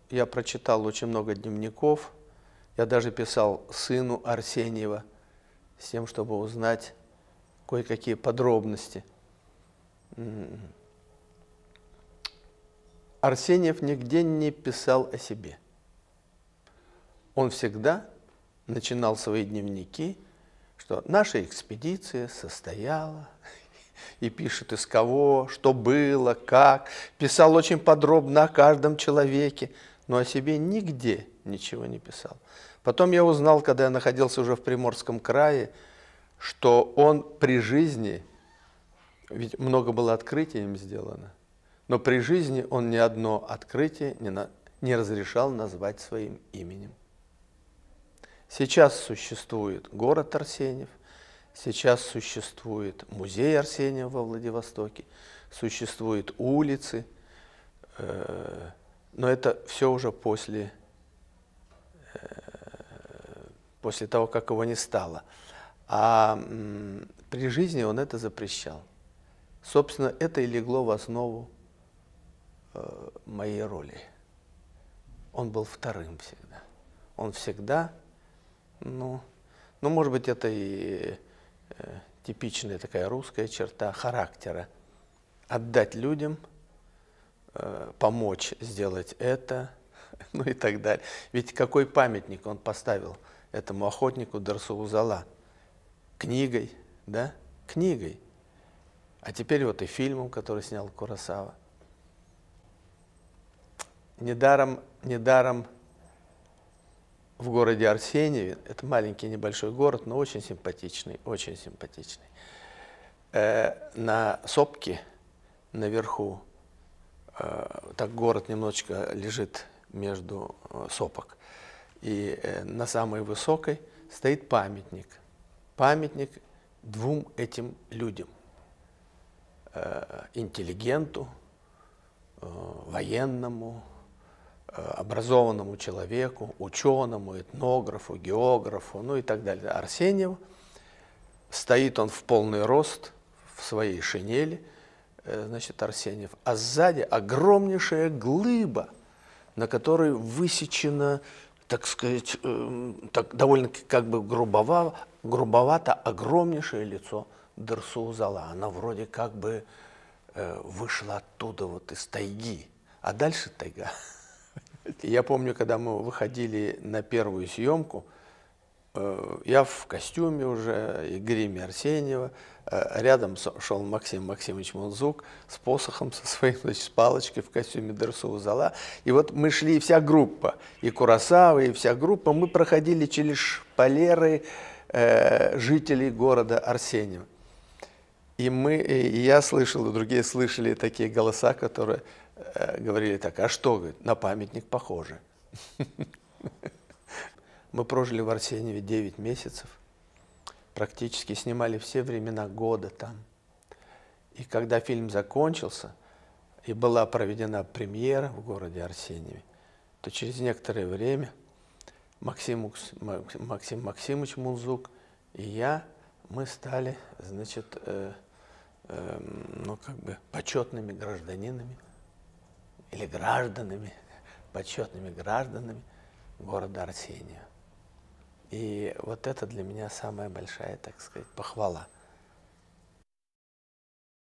я прочитал очень много дневников. Я даже писал сыну Арсеньева с тем, чтобы узнать кое-какие подробности. Арсеньев нигде не писал о себе. Он всегда начинал свои дневники, что наша экспедиция состояла, и пишет из кого, что было, как. Писал очень подробно о каждом человеке, но о себе нигде ничего не писал. Потом я узнал, когда я находился уже в Приморском крае, что он при жизни, ведь много было открытий им сделано, но при жизни он ни одно открытие не разрешал назвать своим именем. Сейчас существует город Арсеньев, сейчас существует музей Арсеньева во Владивостоке, существуют улицы, но это все уже после того, как его не стало. А при жизни он это запрещал. Собственно, это и легло в основу моей роли. Он был вторым всегда. Он всегда, может быть, это и типичная такая русская черта характера. Отдать людям, помочь сделать это, и так далее. Ведь какой памятник он поставил этому охотнику Дерсу-Узала? Книгой, да? Книгой. А теперь вот и фильмом, который снял Куросава. Недаром в городе Арсеньеве, это маленький небольшой город, но очень симпатичный, очень симпатичный. На сопке наверху, так город немножечко лежит между сопок, и на самой высокой стоит памятник. Памятник двум этим людям. Интеллигенту, военному, образованному человеку, ученому, этнографу, географу, и так далее. Арсеньев. Стоит он в полный рост в своей шинели, значит, Арсеньев, а сзади огромнейшая глыба, на которой высечено, так сказать, довольно как бы грубовато огромнейшее лицо Дерсу-Узала. Она вроде как бы вышла оттуда вот из тайги, а дальше тайга. Я помню, когда мы выходили на первую съемку, я в костюме уже и гриме Арсеньева, рядом шел Максим Максимович Мунзук с посохом со своим, значит, с палочкой в костюме Дерсу-Узала. И вот мы шли, вся группа, и Куросава, и вся группа, мы проходили через шпалеры жителей города Арсеньева. И я слышал, и другие слышали такие голоса, которые говорили так: а что, говорит, на памятник похоже. Мы прожили в Арсеньеве 9 месяцев, практически снимали все времена года там. И когда фильм закончился, и была проведена премьера в городе Арсеньеве, то через некоторое время Максим Максимович Мунзук и я, мы стали, значит, как бы почетными гражданинами или гражданами, почетными гражданами города Арсеньева. И вот это для меня самая большая, так сказать, похвала.